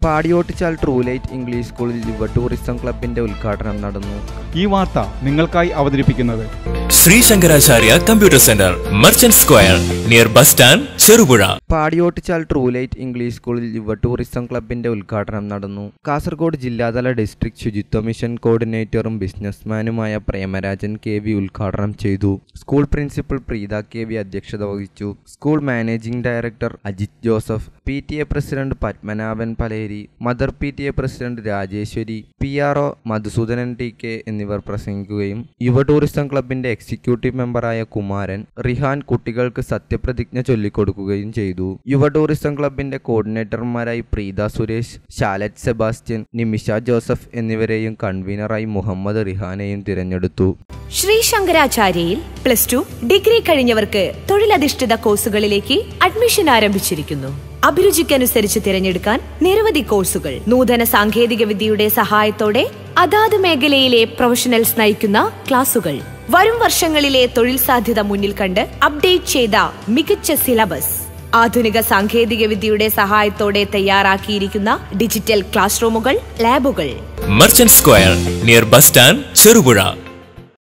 Padiyottuchal True Light English സ്കൂളിൽ Yuva tourism ക്ലബിന്റെ ഉദ്ഘാടനം നടന്നു. ഈ വാർത്ത നിങ്ങൾക്കായി അവതരിപ്പിക്കുന്നത് Shri Shankaracharya computer centre, merchant square, near bus stand, Cherupuzha. Padiyottuchal True Light English സ്കൂളിൽ യുവ ടൂറിസം ക്ലബിന്റെ ഉദ്ഘാടനം നടന്നു. കാസർഗോഡ് ജില്ലാതല ഡിസ്ട്രിക്ട് ശുചിത്വ മിഷൻ കോർഡിനേറ്ററും ബിസിനസ്മാനുമായ പ്രേമരാജൻ KV ഉദ്ഘാടനം ചെയ്തു. സ്കൂൾ പ്രിൻസിപ്പൽ പ്രീത KV അധ്യക്ഷത വഹിച്ചു. School managing director Ajith Joseph, PTA president Padmanabhan Paleri, mother PTA president Rajeshwari, PRO Madhusoodanan TK എന്നിവർ പ്രസംഗിക്കുകയും യുവ ടൂറിസം ക്ലബിന്റെ എക്സിക്യൂട്ടീവ് മെമ്പറായ കുമാരൻ റിഹാൻ കുട്ടികൾക്ക് സത്യപ്രതിജ്ഞ ചൊല്ലിക്കൊടുക്കുകയും ചെയ്തു. യുവ ടൂറിസം ക്ലബിന്റെ കോർഡിനേറ്റർമാരായി പ്രീത സുരേഷ്, ശാലറ്റ് സെബാസ്റ്റ്യൻ, നിമിഷ ജോസഫ് എന്നിവരെയും കൺവീനറായി മുഹമ്മദ് റിഹാനെയും തിരഞ്ഞെടുത്തു. ശ്രീ ശങ്കരാചാര്യയിൽ +2 ഡിഗ്രി കഴിഞ്ഞവർക്ക് തൊഴിലധിഷ്ഠിത കോഴ്സുകളിലേക്ക് അഡ്മിഷൻ ആരംഭിച്ചിരിക്കുന്നു. അഭിരുചിക്കനുസരിച്ച് തിരഞ്ഞെടുക്കാൻ നിരവധി കോഴ്സുകൾ. നൂതന സാങ്കേതിക വിദ്യയുടെ സഹായത്തോടെ അതാത് മേഖലയിലെ പ്രൊഫഷണൽസ് നയിക്കുന്ന ക്ലാസുകൾ. വരും വർഷങ്ങളിലെ തൊഴിൽ സാധ്യത മുന്നിൽ കണ്ട് അപ്ഡേറ്റ് ചെയ്ത മികച്ച സിലബസ്. ആധുനിക സാങ്കേതിക വിദ്യയുടെ സഹായത്തോടെ തയ്യാറാക്കിയിരിക്കുന്ന ഡിജിറ്റൽ ക്ലാസ് റൂമുകൾ, ലാബുകൾ. Merchant square, near bus stand, Cherupuzha.